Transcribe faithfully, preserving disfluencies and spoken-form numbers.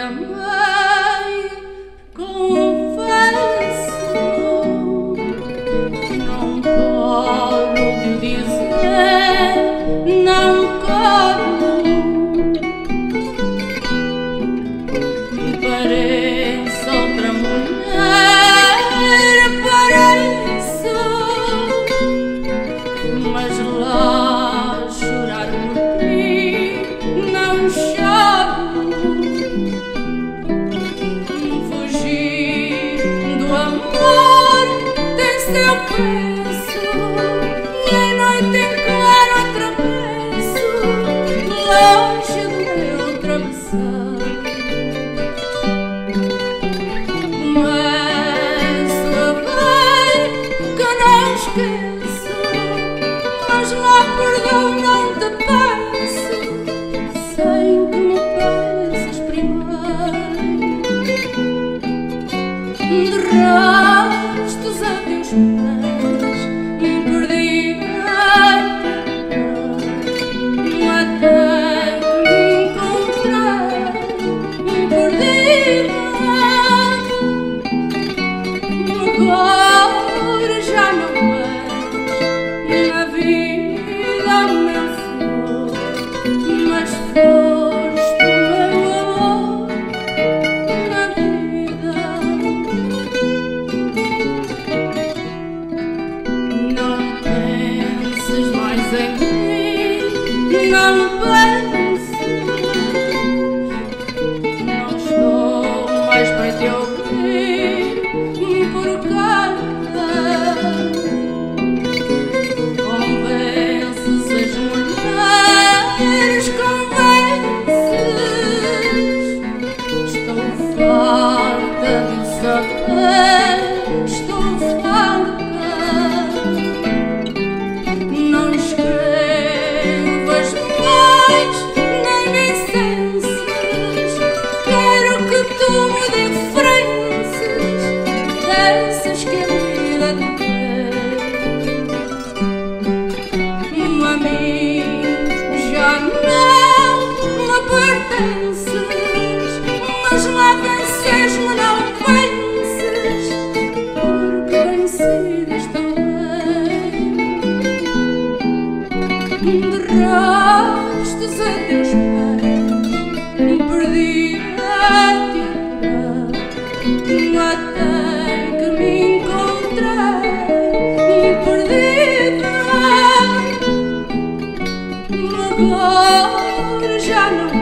amei, confesso, não paro de dizer, não quero, e pareço outra mulher, pareço, mas lá chorar por ti não choro. Fugir do amor tem seu preço, e a noite em claro atravesso, longe do meu travesseiro. Começo a ver que não esqueço, mas lá perdão não te peço, sem que me peças primeiro. De rastros a teus pés me perdi até que me encontrei perdida. Agora já não és na vida meu flor, mas foste o meu amor na vida. Não penses mais em mim, não penses, não estou mais para te ouvir por carta. Convences as mulheres, convences, estou farta de saber, estou farta. Não escrevas mais, nem me censes, quero que tu me diferences dessas que a vida te deu. A mim já não me pertences, mas lá vences-me não vences, porque vencidas também. De rastros a teus pés perdi-te até que me encontrei perdida. Agora já não